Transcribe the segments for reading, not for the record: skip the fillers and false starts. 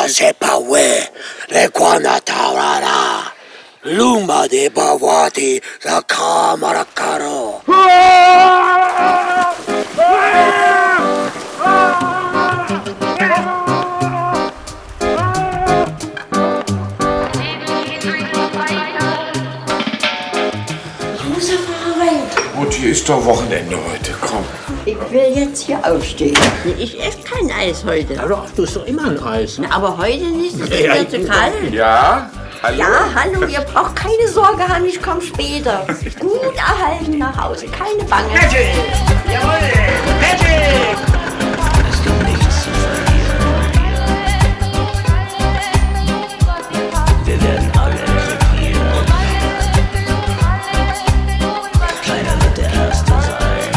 sepawe, requana taurara, luma de bavati, la camera caro. Mutti, ist doch Wochenende heute, komm. Ich will jetzt hier aufstehen. Ich esse kein Eis heute. Ja doch, du isst doch immer ein Eis. Na, aber heute nicht, es ist mir zu kalt. Ja? Hallo? Ja, hallo, ihr braucht keine Sorge haben, ich komme später. Gut erhalten nach Hause, keine Bange. Magic! Jawohl! Magic! Es gibt nichts zu verlieren. Wir werden alle krepieren. Keiner wird der Erste sein.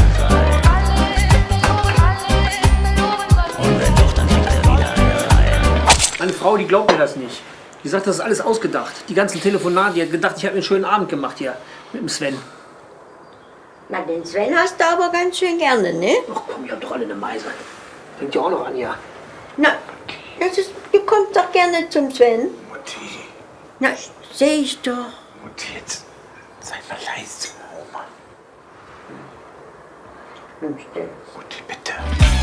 Und wenn doch, dann kriegt er wieder eine rein. Meine Frau, die glaubt mir das nicht. Die sagt, das ist alles ausgedacht. Die ganzen Telefonate, die hat gedacht, ich habe mir einen schönen Abend gemacht hier mit dem Sven. Na, den Sven hast du aber ganz schön gerne, ne? Ach komm, ihr habt doch alle eine Meise. Fängt ja auch noch an, ja. Na, du kommst doch gerne zum Sven. Mutti, Na, seh ich doch. Mutti, jetzt sei mal leise, Oma. Nimm's denn? Mutti, bitte.